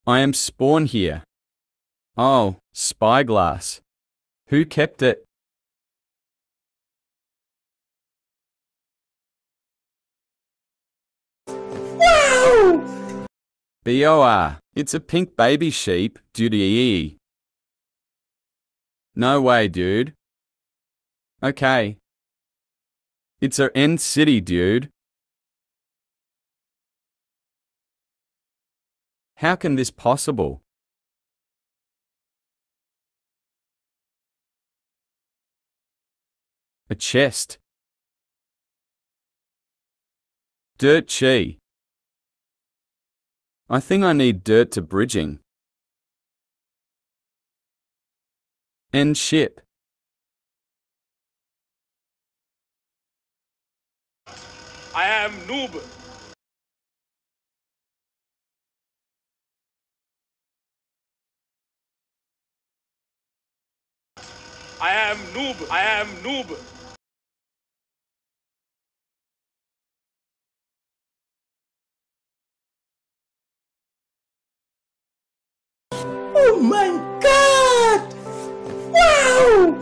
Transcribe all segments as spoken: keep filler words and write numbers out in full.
I am Spawn here. Oh, spyglass. Who kept it? B O R. It's a pink baby sheep, duty. No way, dude. Okay. It's a N city, dude. How can this possible? A chest. Dirt chi. I think I need dirt to bridging. End ship. I am noob. I am noob. I am noob. Oh my god! Wow!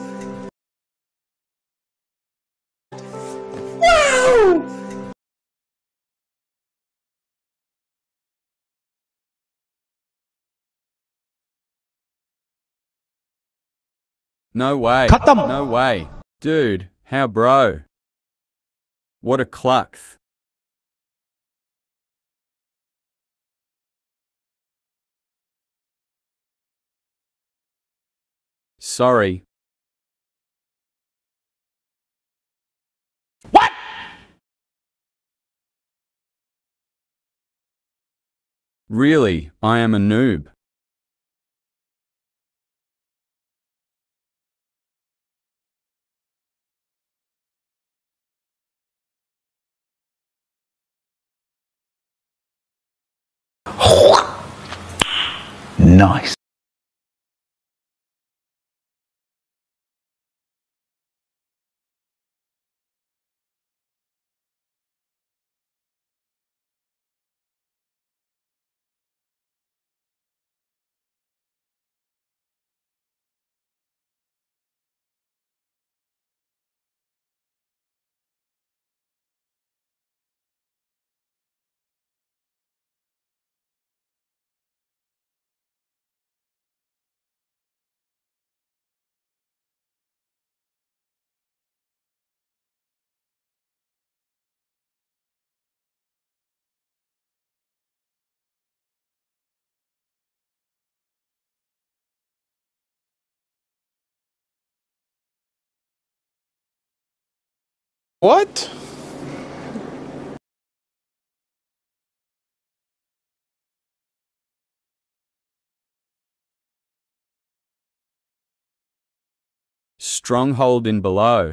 Wow! No way. खत्म। No way. Dude, how bro? What a clucks. Sorry. What? Really, I am a noob. Nice. What? Stronghold in below.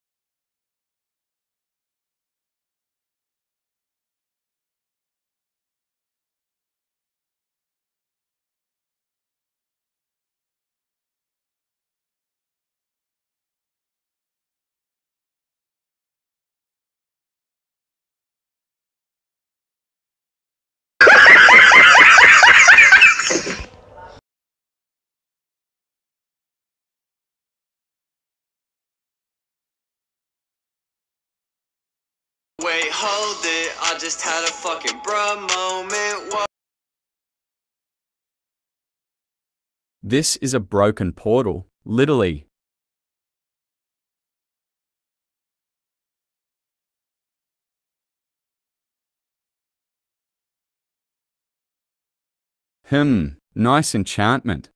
Wait, hold it, I just had a fucking bruh moment. What? This is a broken portal, literally. Hmm, nice enchantment.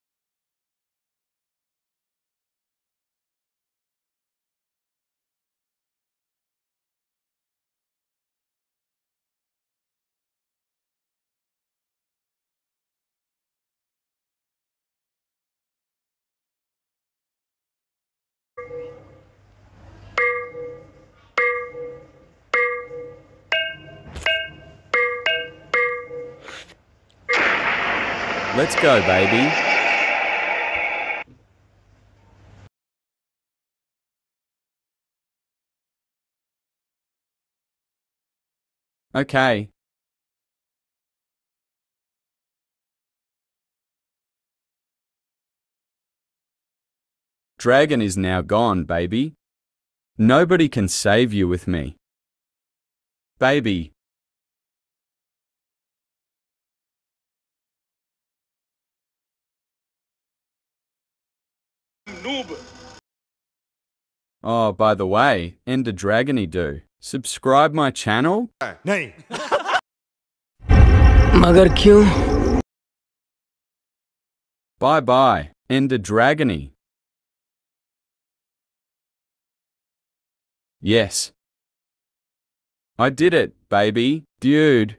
Let's go, baby. Okay. Dragon is now gone, baby. Nobody can save you with me. Baby. Noob. Oh, by the way, Ender Dragony do. Subscribe my channel? नहीं मगर क्यों? Bye bye, Ender Dragony. Yes. I did it, baby, dude.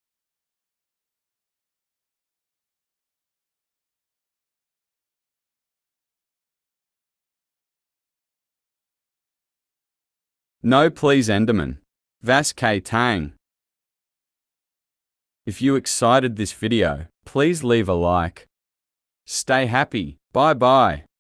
No please Enderman. Vas K Tang. If you excited this video, please leave a like. Stay happy. Bye bye.